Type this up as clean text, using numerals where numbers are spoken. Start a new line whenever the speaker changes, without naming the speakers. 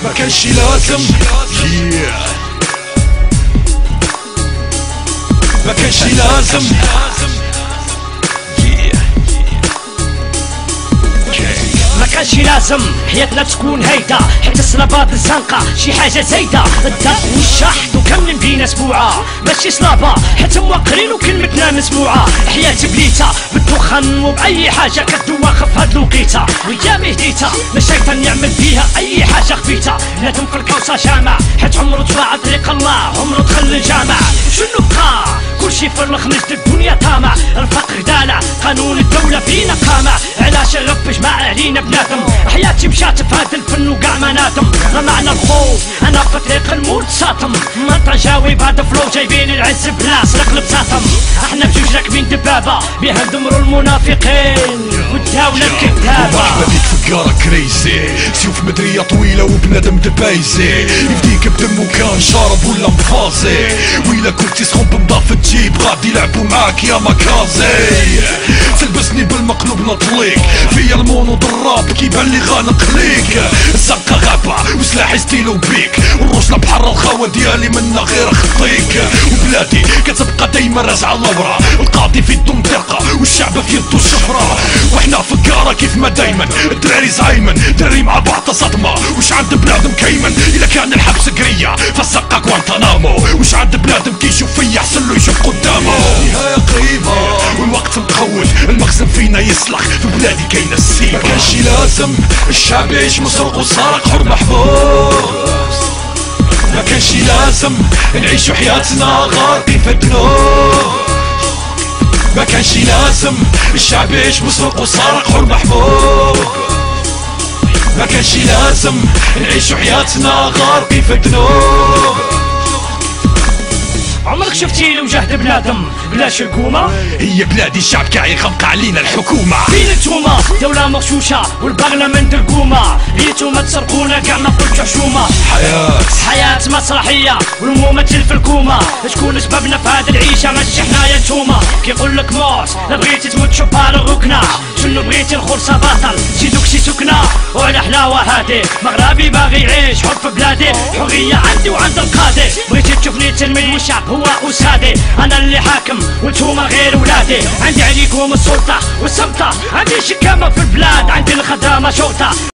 ما كانش لازم ما كانش لازم
ما كانش لازم حياتنا تكون هيدا، حيت الصلابات الزنقة شي حاجة زايدة. الدق والشحط وكاملين بينا سبوعة، ماشي صلابة حيت موقرين وكلمتنا مسموعة. حياتي بليتة بالدخان وبأي حاجة كدوا خف هاد الوقيتة، ويامي هديتها ما الشيطان يعمل فيها أي حاجة خفيتة. نادم في الكوسة جامع حيت عمرو تباع طريق الله، عمرو دخل الجامع. شنو بقى كلشي فرخ نجد الدنيا طامع، الفقر دالع قانون الدولة فينا قامع. علاش الرب جمع علينا بنادم، حياتي مشات في هاد الفن وكاع ما نادم. ما معنى الخوف انا في طريق الموت ساطم، ما تجاوب هاد فلو جايبين العز بلاص نقلب ساطم. احنا بجوج راكبين دبابة بها ندمروا المنافقين والدولة الكذابة.
مرحبا بيك فقارة كريزي، سيوف مدرية طويلة وبنادم دبايزي، يفديك بدم كان شارب ولا مفازي. وإلا كنت سخون بنضافة جيب غادي يلعبوا معاك يا مكازي. تلبسني بالمقلوب نطليك فيا المونو ضراب كيبان لي غانق ليك. الزنقة غابة وسلاحي ستيلو بيك، والرجلة بحر الخاوة ديالي منا غير خطيك. وبلادي كتبقى دايما راجعة لورا، القاضي في يدو مطرقة والشعب في يدو الشفرة. وحنا فقارة كيف ما دايما الدراري زايمن، دراري مع بعض صدمة. وش عند بنادم كيمن إلا كان الحبس قرية فالزنقة كوانتانامو. وش عند بنادم كيشوف فيا حسن له يشوف قدامه. نهاية قريبة والوقت مقود، المخزن فينا يصلح في بلادي كاين السيما. ما كانش لازم الشعب يعيش مسروق وسارق حر محبوس، ما كانش لازم نعيشو حياتنا غارقين في الذنوب. ما كانش لازم الشعب يعيش مسروق وسارق حر محبوب، ما كانش لازم نعيشو حياتنا غارقين في الذنوب.
عمرك شفتي لو جهد بنادم بلاش حكومة؟
هي بلادي الشعب كاع يخنق علينا الحكومة.
فين نتوما دولة مغشوشة والبرلمان درقومة، ليتوما تسرقونا كاع ما قلتو حشومة. حياة مسرحية والممثل في الكومة، شكون سببنا في هاد العيشة ماشي حنايا نتوما. كيقولك موت لا بغيتي تموت شوف على الركنة، شنو بغيتي الخرصة بطل شي دوك شي سكنة. وعلى حلاوة هادي مغربي باغي يعيش حب في بلادي، حرية عندي وعند القاضي. بغيتي تشوفني تلميذ والشعب هو أسادي، أنا اللي حاكم وانتوما غير ولادي. عندي عليكم السلطة والسلطة، عندي شكامة في البلاد، عندي الخدامة شرطة.